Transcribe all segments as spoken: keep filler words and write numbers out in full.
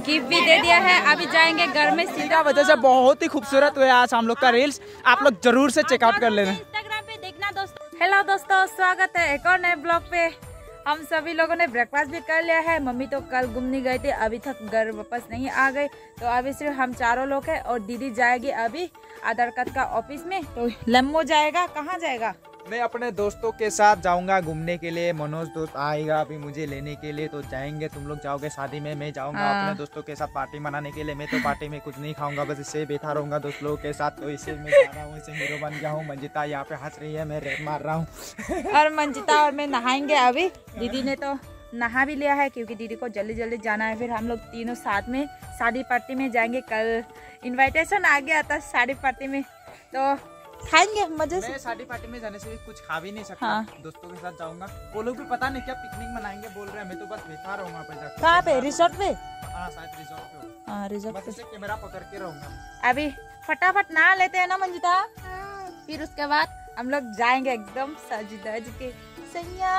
Gift भी दे दिया है। अभी जाएंगे घर में सीधा। वजह से बहुत ही खूबसूरत हुआ आज हम लोग का रील्स, आप लोग जरूर से चेकआउट कर लेना, इंस्टाग्राम पे देखना दोस्तों। हेलो दोस्तों, स्वागत है एक और नए ब्लॉग पे। हम सभी लोगों ने ब्रेकफास्ट भी कर लिया है। मम्मी तो कल घूमने गए थे, अभी तक घर वापस नहीं आ गए, तो अभी सिर्फ हम चारों लोग हैं और दीदी जाएगी अभी आधार कार्ड का ऑफिस में। तो लम्बो जाएगा, कहाँ जाएगा? मैं अपने दोस्तों के साथ जाऊंगा घूमने के लिए। मनोज दोस्त आएगा अभी मुझे लेने के लिए, तो जाएंगे। तुम लोग जाओगे शादी में, मैं जाऊंगा अपने दोस्तों के साथ पार्टी मनाने के लिए। मैं तो पार्टी में कुछ नहीं खाऊंगा, बस इससे बैठा रहूंगा दोस्त लोगों के साथ। तो इसे मैं जा रहा हूँ, इसे हीरो बन गया हूँ। मंजिता यहाँ पे हंस रही है, मैं रेप मार रहा हूँ। और मंजिता और मैं नहाएंगे अभी। दीदी ने तो नहा भी लिया है क्योंकि दीदी को जल्दी जल्दी जाना है। फिर हम लोग तीनों साथ में शादी पार्टी में जाएंगे। कल इनविटेशन आ गया था शादी पार्टी में, तो खाएंगे मजे से। मैं शादी पार्टी में जाने से कुछ खा भी नहीं सकता। हाँ। दोस्तों के साथ जाऊंगा। वो लोग भी पता नहीं क्या पिकनिक मनाएंगे बोल रहे हैं, मैं तो बस बैठा रहूंगा पे जाकर। कहाँ पे? रिसोर्ट पे? हाँ शायद रिसोर्ट पे। हाँ रिसोर्ट पे। कैमरा पकड़ के रहूंगा। अभी फटाफट नहा लेते हैं ना मंजिता, फिर उसके बाद हम लोग जाएंगे एकदम सज धज के। सैया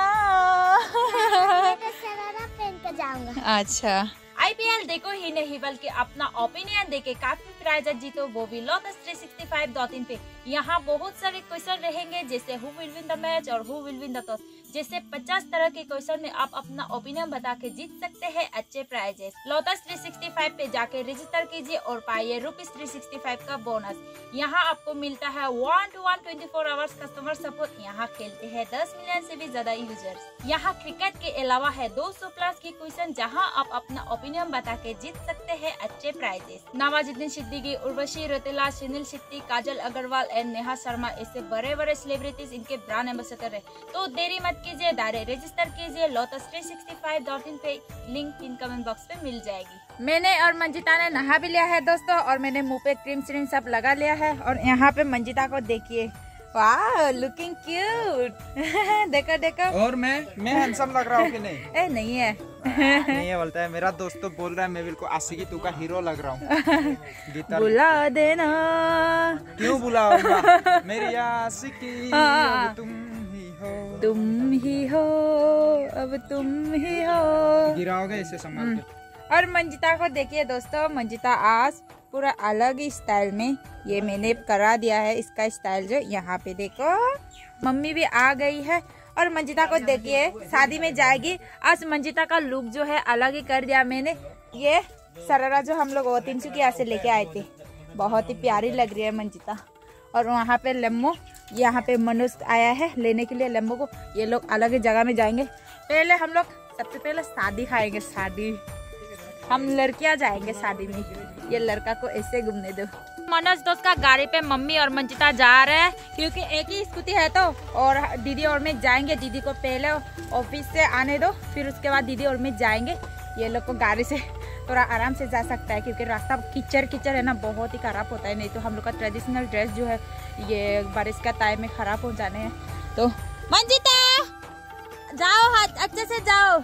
पहन के जाऊंगा। अच्छा, आईपीएल देखो ही नहीं बल्कि अपना ओपिनियन देके काफी प्राइज जीतो, वो भी Lotus three sixty five dot in पे। यहाँ बहुत सारे क्वेश्चन रहेंगे जैसे who will win the match और who will win the toss, जैसे पचास तरह के क्वेश्चन में आप अपना ओपिनियन बता के जीत सकते हैं अच्छे prizes. Lotus three sixty five पे जाके रजिस्टर कीजिए और पाइए रुपीज थ्री सिक्सटी फाइव का बोनस। यहाँ आपको मिलता है one to one twenty four hours customer support. यहाँ खेलते हैं दस मिलियन से भी ज्यादा यूजर्स। यहाँ क्रिकेट के अलावा है दो सौ प्लस की क्वेश्चन जहाँ आप अपना ओपिनियन बता के जीत सकते हैं अच्छे प्राइजेस। नवाजुद्दीन सिद्दीकी, उर्वशी रौतेला, सुनील शेट्टी, काजल अग्रवाल एंड नेहा शर्मा ऐसे बड़े बड़े सेलिब्रिटीज इनके ब्रांड एम्बेसडर है। तो देरी मत कीजिए, डायरेक्ट रजिस्टर कीजिए Lotus three sixty five dot in पे। लिंक पिन कमेंट बॉक्स पे मिल जाएगी। मैंने और मंजिता ने नहा भी लिया है दोस्तों, और मैंने मुंह पे क्रीम श्रीम सब लगा लिया है। और यहाँ पे मंजिता को देखिए, वाह लुकिंग क्यूट। देखो देखो। और मैं मैं हैंडसम लग रहा हूँ कि नहीं? ए नहीं है। नहीं है बोलता है मेरा दोस्त, तो बोल रहा है मैं बिल्कुल आशिकी तू का हीरो लग रहा हूँ। बुला देना। क्यों बुलाऊंगा? मेरी आशिकी हाँ। अब तुम ही हो, तुम ही हो, अब तुम ही हो। गिराओगे इसे संभाल के। और मंजिता को देखिए दोस्तों, मंजिता आज पूरा अलग ही स्टाइल में, ये मैंने करा दिया है इसका स्टाइल जो यहाँ पे देखो। मम्मी भी आ गई है और मंजिता को देखिए शादी में जाएगी। आज मंजिता का लुक जो है अलग ही कर दिया मैंने। ये सरारा जो हम लोग तिनसुकिया से लेके आए थे, बहुत ही प्यारी लग रही है मंजिता। और वहाँ पे लम्बो, यहाँ पे मनोज आया है लेने के लिए लम्बो को। ये लोग अलग ही जगह में जाएंगे। पहले हम लोग सबसे पहले शादी खाएंगे। शादी हम लड़कियां जाएंगे शादी में, ये लड़का को ऐसे घूमने दो। मनोज दोस्त का गाड़ी पे मम्मी और मंजिता जा रहे हैं क्योंकि एक ही स्कूटी है तो। और दीदी और मैं जाएंगे, दीदी को पहले ऑफिस से आने दो, फिर उसके बाद दीदी और मैं जाएंगे। ये लोग को गाड़ी से थोड़ा आराम से जा सकता है क्योंकि रास्ता कीचड़ कीचड़ है ना, बहुत ही खराब होता है। नहीं तो हम लोग का ट्रेडिशनल ड्रेस जो है ये बारिश का टाइम में खराब हो जाने हैं। तो मंजिता जाओ, हाथ अच्छे से जाओ।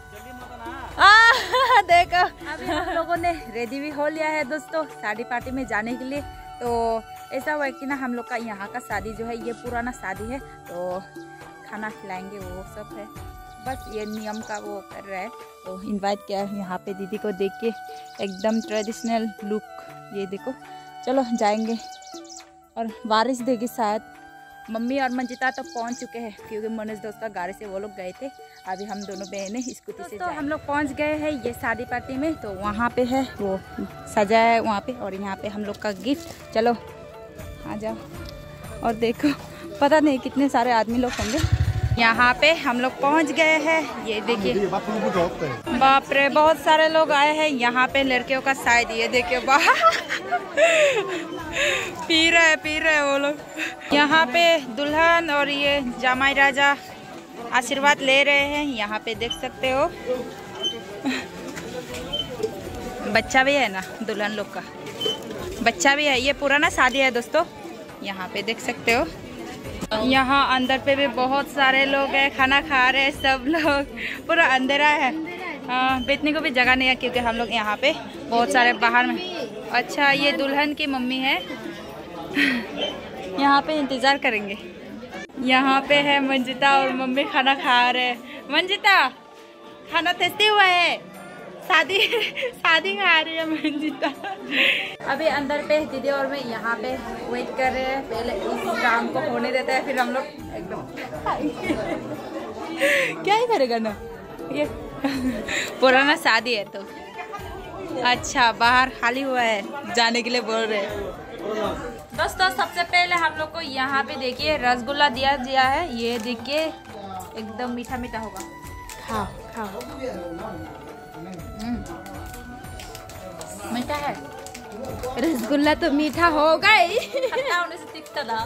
आ, देखो अभी हम लोगों ने रेडी भी हो लिया है दोस्तों शादी पार्टी में जाने के लिए। तो ऐसा हुआ कि ना हम लोग का यहाँ का शादी जो है ये पुराना शादी है, तो खाना खिलाएंगे वो सब है, बस ये नियम का वो कर रहा है। तो इनवाइट किया है यहाँ पे दीदी को देख के, एकदम ट्रेडिशनल लुक। ये देखो, चलो जाएंगे। और बारिश देगी शायद। मम्मी और मंजिता तो पहुंच चुके हैं क्योंकि मनोज दोस्त का गाड़ी से वो लोग गए थे। अभी हम दोनों बहनें स्कूटी से तो हम लोग पहुंच गए हैं ये शादी पार्टी में। तो वहाँ पे है वो सजा है वहाँ पे, और यहाँ पे हम लोग का गिफ्ट। चलो आ जाओ। और देखो पता नहीं कितने सारे आदमी लोग होंगे। यहाँ पे हम लोग पहुँच गए हैं। ये देखिए, बाप रे बहुत सारे लोग आए हैं यहाँ पे लड़कियों का साइड। ये देखिए बाहर पी रहे है पी रहे है वो लोग। यहाँ पे दुल्हन और ये जमाई राजा आशीर्वाद ले रहे हैं, यहाँ पे देख सकते हो। बच्चा भी है ना, दुल्हन लोग का बच्चा भी है। ये पुराना शादी है दोस्तों, यहाँ पे देख सकते हो। यहाँ अंदर पे भी बहुत सारे लोग हैं, खाना खा रहे हैं सब लोग। पूरा अंधेरा है, हाँ बैठने को भी जगह नहीं है क्योंकि हम लोग यहाँ पे बहुत सारे बाहर में। अच्छा ये दुल्हन की मम्मी है, यहाँ पे इंतजार करेंगे। यहाँ पे है मंजिता और मम्मी खाना खा रहे हैं। मंजिता खाना टेस्टी हुआ है, शादी शादी खा रही है मंजिता। अभी अंदर पे दीदी और मैं यहाँ पे वेट कर रहे हैं, पहले इस काम को होने देते हैं फिर हम लोग एकदम क्या ही करेगा ना ये पुराना शादी है तो। अच्छा बाहर खाली हुआ है, जाने के लिए बोल रहे हैं। दोस्तों सबसे पहले हम लोग को यहाँ पे देखिए रसगुल्ला दिया दिया है, ये देखिए एकदम मीठा मीठा होगा। खाओ खाओ, मीठा है रसगुल्ला तो मीठा होगा ही। होने से दिखता था।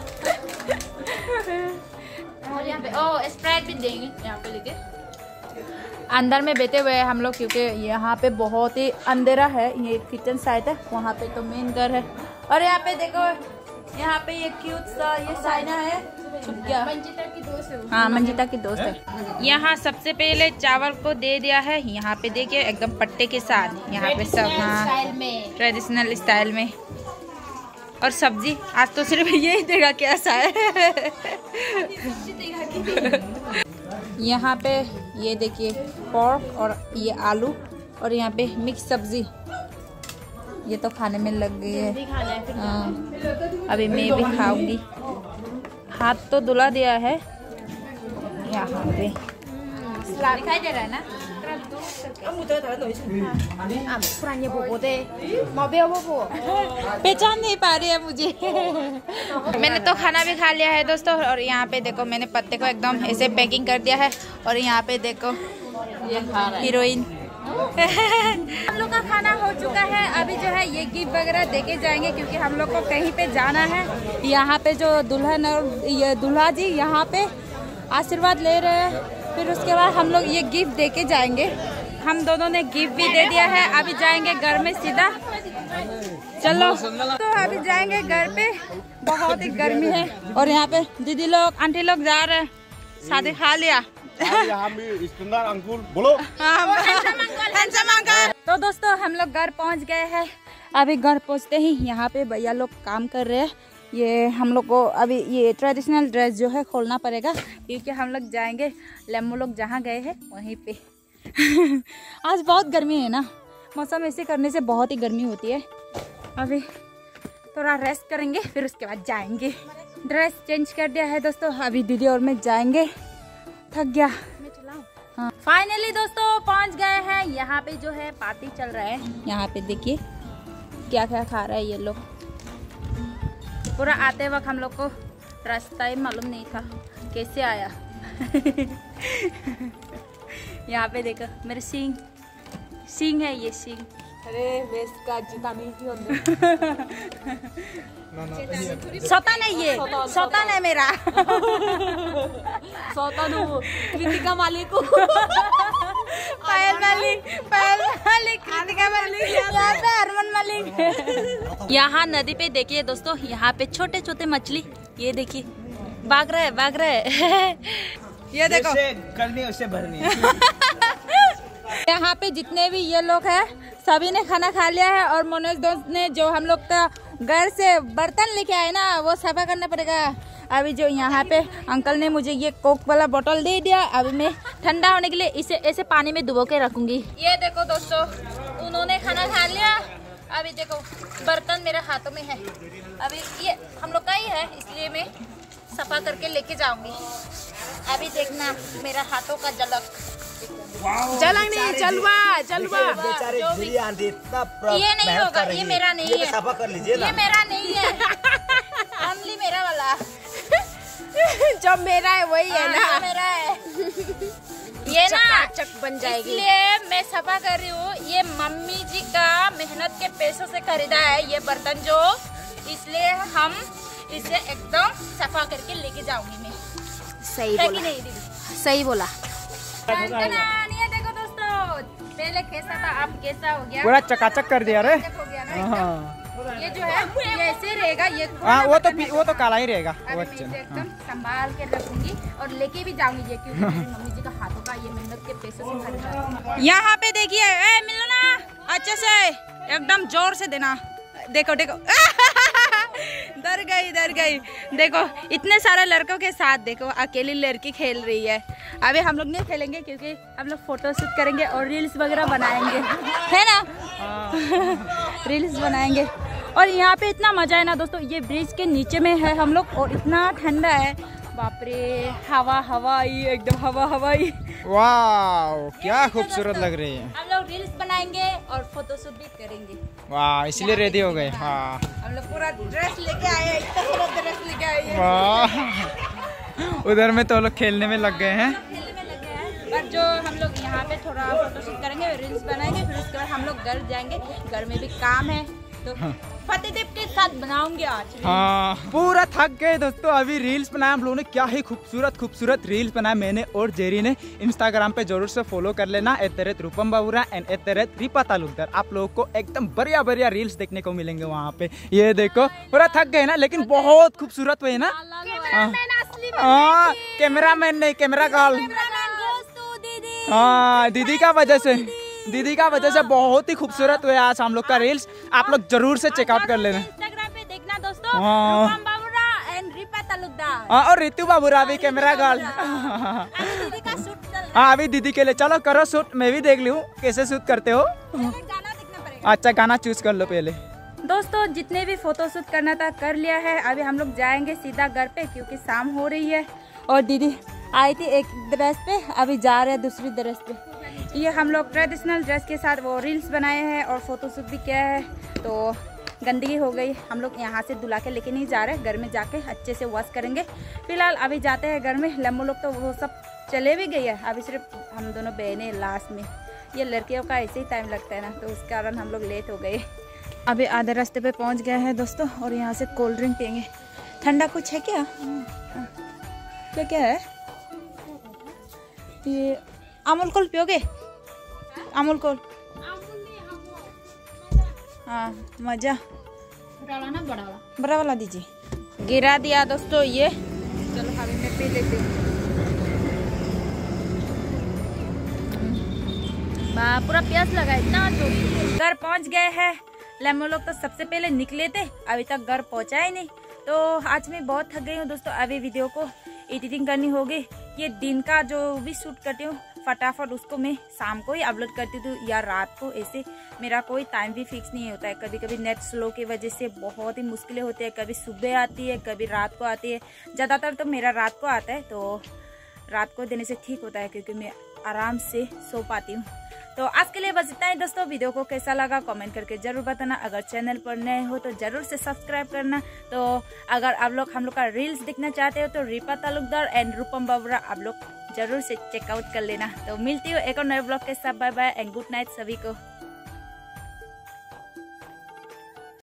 और यहाँ पे ओ स्प्राइट भी देंगे यहाँ पे लेके। अंदर में बैठे हुए हैं हम लोग क्योंकि यहाँ पे बहुत ही अंधेरा है। ये किचन साइड है, वहाँ पे तो मेन घर है। और यहाँ पे देखो यहाँ पे ये क्यूट सा ये साइना है, छुप गया। मंजिता की दोस्त है। हाँ मंजिता की दोस्त है। यहाँ सबसे पहले चावल को दे दिया है, यहाँ पे देखिए एकदम पट्टे के साथ यहाँ पे सब। हाँ ट्रेडिशनल स्टाइल में। और सब्जी आज तो सिर्फ यही देगा कैसा है। यहाँ पे ये देखिए पोर्क और ये आलू और यहाँ पे मिक्स सब्जी, ये तो खाने में लग गई है। हाँ अभी मैं भी खाऊंगी। हाथ तो धुला दिया है यहाँ पे, दिखाई दे रहा है ना। पहचान नहीं पा रही है मुझे। मैंने तो खाना भी खा लिया है दोस्तों। और यहाँ पे देखो मैंने पत्ते को एकदम ऐसे पैकिंग कर दिया है। और यहाँ पे देखो हीरोइन। हम लोग का खाना हो चुका है। अभी जो है ये गिफ्ट वगैरह देके जाएंगे क्योंकि हम लोग को कहीं पे जाना है। यहाँ पे जो दुल्हन और ये दूल्हा जी यहाँ पे आशीर्वाद ले रहे हैं, फिर उसके बाद हम लोग ये गिफ्ट देके जाएंगे। हम दोनों ने गिफ्ट भी दे दिया है। अभी जाएंगे घर में सीधा। चलो तो अभी जाएंगे घर पे, बहुत ही गर्मी है। और यहाँ पे दीदी लोग आंटी लोग जा रहे हैं, शादी खा लिया। अंकुल बोलो। तो दोस्तों हम लोग घर पहुँच गए हैं। अभी घर पहुँचते ही यहाँ पे भैया लोग काम कर रहे हैं। ये हम लोग को अभी ये ट्रेडिशनल ड्रेस जो है खोलना पड़ेगा क्योंकि हम लोग जाएंगे लेम्बो लोग जहाँ गए हैं वहीं पे। आज बहुत गर्मी है ना, मौसम ऐसे करने से बहुत ही गर्मी होती है। अभी थोड़ा रेस्ट करेंगे फिर उसके बाद जाएंगे। ड्रेस चेंज कर दिया है दोस्तों। अभी दीदी और मैं जाएंगे, थक गया। हाँ फाइनली दोस्तों पहुंच गए हैं। यहाँ पे जो है पार्टी चल रहा है। यहाँ पे देखिए क्या क्या खा रहा है ये लोग। पूरा आते वक्त हम लोग को रास्ता ही मालूम नहीं था कैसे आया। यहाँ पे देखो मेरे सिंह सिंह है, ये सिंह। अरे वेस्ट का जूता नहीं सोता नहीं है, सोता नहीं मेरा। सोता नो कृतिका मालिक को। पायल मालिक, पायल मालिक, कृतिका मालिक, यहाँ पे हरमन मालिक। यहाँ नदी पे देखिए दोस्तों, यहाँ पे छोटे छोटे मछली, ये देखिए भाग रहे भाग रहे। ये देखो करनी उससे भरनी। यहाँ पे जितने भी ये लोग हैं सभी ने खाना खा लिया है। और मनोज दोस्त ने जो हम लोग का घर से बर्तन लेके आए ना वो सफा करना पड़ेगा। अभी जो यहाँ पे अंकल ने मुझे ये कोक वाला बोतल दे दिया, अभी मैं ठंडा होने के लिए इसे ऐसे पानी में डुबो के रखूंगी। ये देखो दोस्तों उन्होंने खाना खा लिया। अभी देखो बर्तन मेरे हाथों में है। अभी ये हम लोग का ही है इसलिए मैं सफा करके लेके जाऊंगी। अभी देखना मेरा हाथों का झलक। जलक नहीं, जलवा जलवा। ये नहीं होगा, ये मेरा नहीं है, सफा कर लीजिए ना। ये मेरा नहीं है, ओनली मेरा वाला। जो मेरा है वही है ना, मेरा है। ये ना चक बन जाएगी इसलिए मैं सफा कर रही हूँ। ये मम्मी जी का मेहनत के पैसों से खरीदा है ये बर्तन जो, इसलिए हम इसे एकदम सफा करके लेके जाऊंगी मैं। सही बोला नहीं दीदी, सही बोला। ये देखो दोस्तों पहले कैसा था अब कैसा हो गया, पूरा चकाचक कर दिया रे। हो गया ना। ये जो है ये ऐसे रहेगा, ये हाँ वो तो वो तो काला ही रहेगा। वो अच्छा एकदम संभाल के रखूंगी और लेके भी जाऊंगी ये, क्योंकि मेरी मम्मी जी का हाथों का ये मेहनत के पैसे से खरीदा। यहाँ पे देखिए, ए मिलो ना अच्छे से, एकदम जोर से देना। देखो देखो डर गई डर गई। देखो इतने सारे लड़कों के साथ देखो अकेली लड़की खेल रही है। अभी हम लोग नहीं खेलेंगे क्योंकि हम लोग फोटो शूट करेंगे और रील्स वगैरह बनाएंगे, है ना? रील्स बनाएंगे। और यहाँ पे इतना मजा है ना दोस्तों, ये ब्रिज के नीचे में है हम लोग और इतना ठंडा है, बाप रे, हवा हवाई एकदम हवा हवाई। वाह क्या खूबसूरत लग रही है। हम लोग रील्स बनाएंगे और फोटो शूट भी करेंगे। वाह इसलिए रेडी हो गए। हाँ हम लोग पूरा ड्रेस लेके आए हैं, इतना सारा ड्रेस लेके आए हैं। वाह उधर में तो लोग खेलने में लग गए हैं। खेलने में लग गए हैं। पर जो हम लोग यहाँ पे थोड़ा फोटो शूट करेंगे, रील्स बनाएंगे, फिर उसके बाद हम लोग घर जाएंगे। घर में भी काम है तो फतेहदेव के साथ बनाऊंगे आज। हाँ पूरा थक गए दोस्तों, अभी रील्स बनाया हम लोगों ने, क्या ही खूबसूरत खूबसूरत रील्स बनाया मैंने और जेरी ने। इंस्टाग्राम पे जरूर से फॉलो कर लेना, at the rate Rupam Babura and at the rate Ripa Talukdar. आप लोगों को एकदम बढ़िया बढ़िया रील्स देखने को मिलेंगे वहाँ पे। ये देखो पूरा थक गए ना, लेकिन बहुत खूबसूरत हुए ना। हाँ कैमरा मैन नहीं, कैमरा गर्ल। हाँ दीदी का वजह से दीदी का वजह से बहुत ही खूबसूरत हुए आज हम लोग का रील्स। आप लोग जरूर से चेकआउट कर लेना, इंस्टाग्राम पे देखना दोस्तों। रूपम बाबूरा एंड रिपा तालुकदार। हाँ और रितु बाबूरा भी कैमरा गर्ल। दीदी का शूट चल रहा है। हाँ अभी दीदी के लिए चलो करो शूट, मैं भी देख लूँ कैसे शूट करते हो। गाना देखना पड़ेगा। अच्छा गाना चूज कर लो पहले। दोस्तों जितने भी फोटो शूट करना था कर लिया है, अभी हम लोग जाएंगे सीधा घर पे क्योंकि शाम हो रही है। और दीदी आई थी एक ड्रेस पे, अभी जा रहे हैं दूसरी ड्रेस पे। ये हम लोग ट्रेडिशनल ड्रेस के साथ वो रील्स बनाए हैं और फोटो शूट भी किया है, तो गंदगी हो गई। हम लोग यहाँ से धुला के लेके नहीं जा रहे, घर में जाके अच्छे से वॉश करेंगे। फिलहाल अभी जाते हैं घर में। लम्बू लोग तो वो सब चले भी गई है, अभी सिर्फ हम दोनों बहनें लास्ट में। ये लड़कियों का ऐसे ही टाइम लगता है ना, तो उस कारण हम लोग लेट हो गए। अभी आधे रास्ते पे पहुँच गया है दोस्तों और यहाँ से कोल्ड ड्रिंक पियेंगे। ठंडा कुछ है क्या? क्या क्या है ये? अमूल कूल पियोगे? अमूल कूल। हाँ मजा। बड़ा ना बड़ा वाला, बड़ा वाला दीजिए। गिरा दिया दोस्तों ये। चलो अभी मैं पी लेती हूँ। पूरा प्यास लगा इतना जोर। घर पहुँच गए हैं। लेमो लोग तो सबसे पहले निकले थे, अभी तक घर पहुँचा ही नहीं। तो आज मैं बहुत थक गई हूँ दोस्तों, अभी वीडियो को एडिटिंग करनी होगी। ये दिन का जो भी शूट करती हूँ फटाफट उसको मैं शाम को ही अपलोड करती हूँ या रात को, ऐसे मेरा कोई टाइम भी फिक्स नहीं होता है। कभी कभी नेट स्लो की वजह से बहुत ही मुश्किलें होती है, कभी सुबह आती है कभी रात को आती है। ज़्यादातर तो मेरा रात को आता है, तो रात को देने से ठीक होता है क्योंकि मैं आराम से सो पाती हूँ। तो आज के लिए बस इतना ही दोस्तों। वीडियो को कैसा लगा कमेंट करके जरूर बताना। अगर चैनल पर नए हो तो जरूर से सब्सक्राइब करना। तो अगर आप लोग हम लोग का रील्स देखना चाहते हो तो रिपा तालुकदार एंड रूपम बाबूरा आप लोग जरूर से चेकआउट कर लेना। तो मिलती हूँ एक और नए ब्लॉग के साथ। Bye bye and good night सभी को।